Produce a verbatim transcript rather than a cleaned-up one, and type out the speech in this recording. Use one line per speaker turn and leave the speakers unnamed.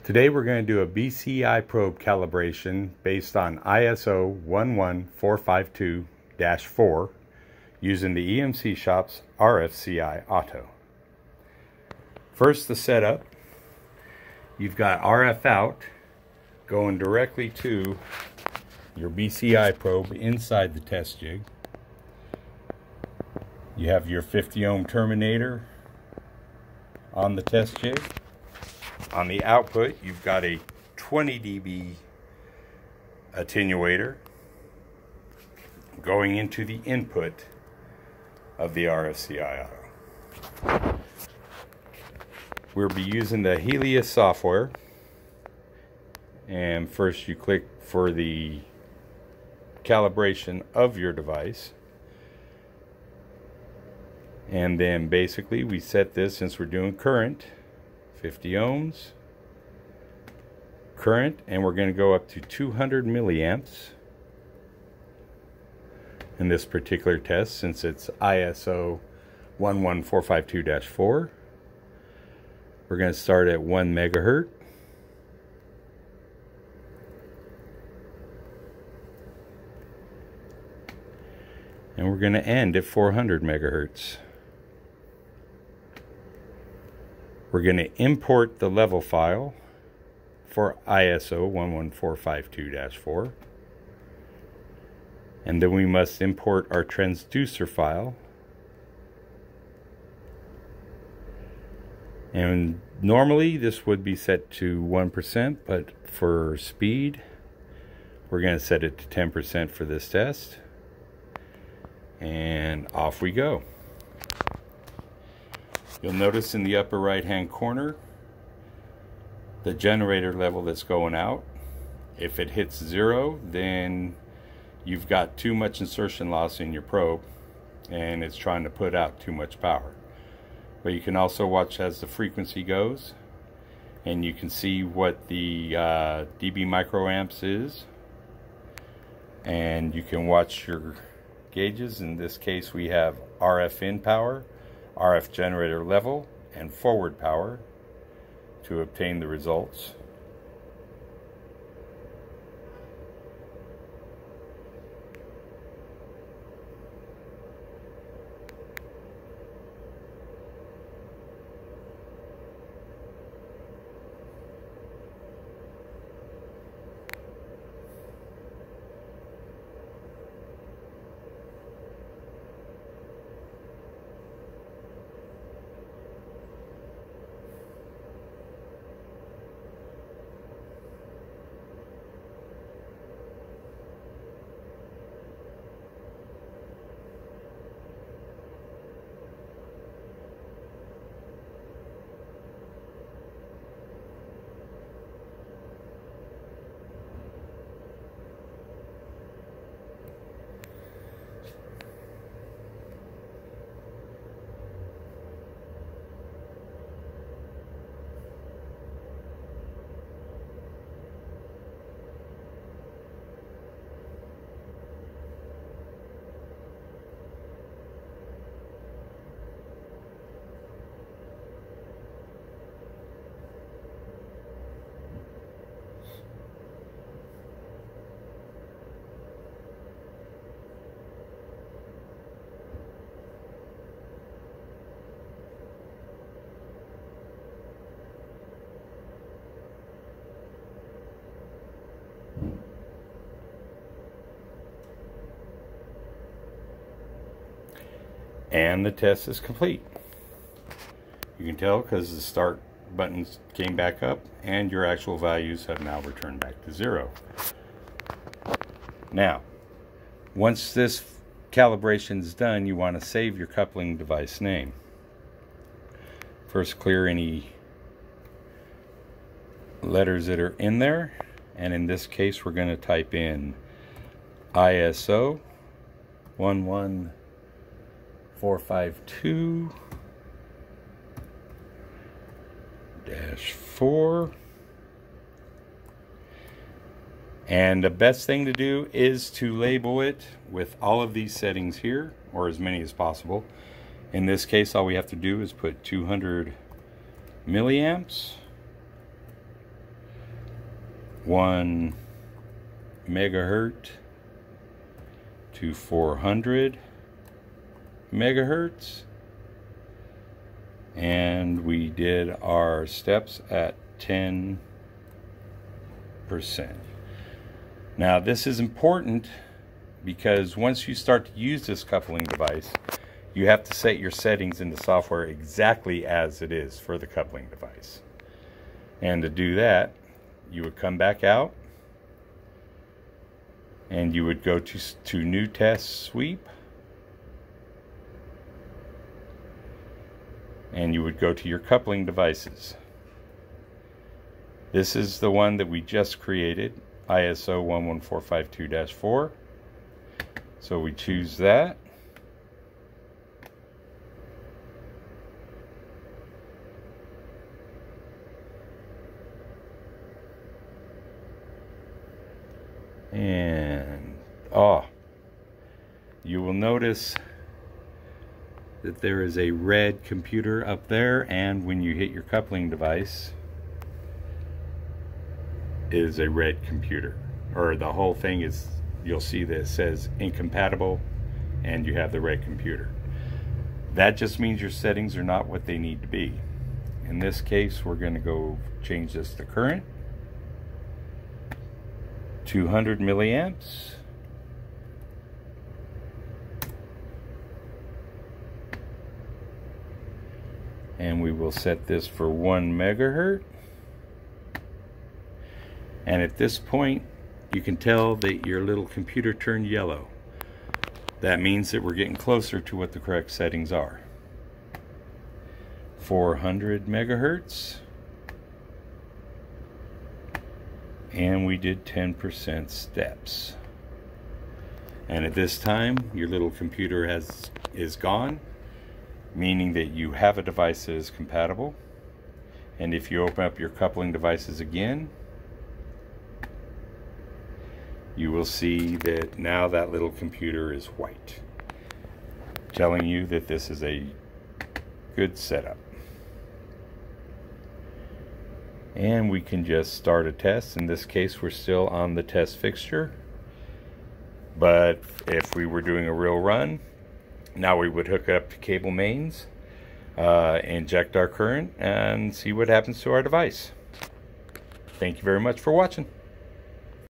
Today we're going to do a B C I probe calibration based on I S O one one four five two dash four using the E M C Shops R F C I-Auto. First, the setup. You've got R F out going directly to your B C I probe inside the test jig. You have your fifty ohm terminator on the test jig. On the output, you've got a twenty D B attenuator going into the input of the R F C I-Auto. We'll be using the Helia software. And first you click for the calibration of your device. And then basically we set this, since we're doing current, fifty ohms current, and we're going to go up to two hundred milliamps in this particular test, since it's I S O one one four five two dash four. We're going to start at one megahertz. And we're going to end at four hundred megahertz. We're going to import the level file for I S O one one four five two dash four. And then we must import our transducer file. And normally this would be set to one percent, but for speed, we're going to set it to ten percent for this test. And off we go. You'll notice in the upper right hand corner the generator level that's going out. If it hits zero, then you've got too much insertion loss in your probe and it's trying to put out too much power. But you can also watch as the frequency goes, and you can see what the uh, D B microamps is, and you can watch your gauges. In this case we have R F in power, R F generator level, and forward power to obtain the results. And the test is complete. You can tell because the start buttons came back up and your actual values have now returned back to zero. Now, once this calibration is done, you want to save your coupling device name. First, clear any letters that are in there, and in this case we're going to type in I S O one one four five two dash four. And the best thing to do is to label it with all of these settings here, or as many as possible. In this case, all we have to do is put two hundred milliamps one megahertz to four hundred megahertz, and we did our steps at ten percent. Now this is important because once you start to use this coupling device, you have to set your settings in the software exactly as it is for the coupling device. And to do that, you would come back out and you would go to, to New Test Sweep, and you would go to your coupling devices. This is the one that we just created, I S O one one four five two dash four. So we choose that. And oh, you will notice that there is a red computer up there, and when you hit your coupling device, it is a red computer, or the whole thing is, you'll see that it says incompatible and you have the red computer. That just means your settings are not what they need to be. In this case, we're going to go change this to current, two hundred milliamps, and we will set this for one megahertz. And at this point, you can tell that your little computer turned yellow. That means that we're getting closer to what the correct settings are. four hundred megahertz. And we did ten percent steps. And at this time, your little computer has is gone, meaning that you have a device that is compatible. And if you open up your coupling devices again, you will see that now that little computer is white, telling you that this is a good setup. And we can just start a test. In this case, we're still on the test fixture, but if we were doing a real run, now we would hook it up to cable mains, uh, inject our current, and see what happens to our device. Thank you very much for watching.